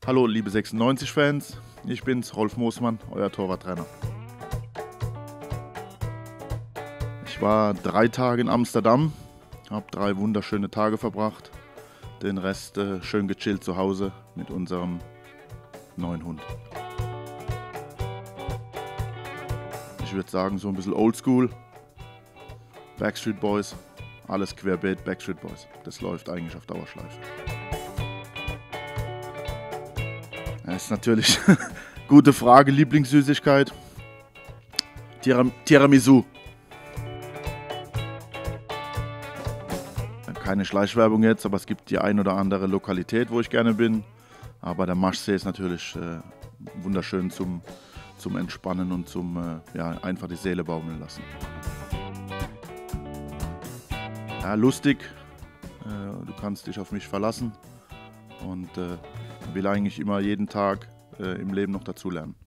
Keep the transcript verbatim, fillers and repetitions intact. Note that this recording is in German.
Hallo liebe sechsundneunzig-Fans, ich bin's, Rolf Moosmann, euer Torwarttrainer. Ich war drei Tage in Amsterdam, habe drei wunderschöne Tage verbracht, den Rest äh, schön gechillt zu Hause mit unserem neuen Hund. Ich würde sagen, so ein bisschen oldschool, Backstreet Boys, alles querbeet Backstreet Boys, das läuft eigentlich auf Dauerschleife. Das ist natürlich gute Frage, Lieblingssüßigkeit, Tiram Tiramisu. Keine Schleichwerbung jetzt, aber es gibt die ein oder andere Lokalität, wo ich gerne bin. Aber der Maschsee ist natürlich äh, wunderschön zum, zum Entspannen und zum äh, ja, einfach die Seele baumeln lassen. Ja, lustig, äh, du kannst dich auf mich verlassen und äh, will eigentlich immer jeden Tag äh, im Leben noch dazulernen.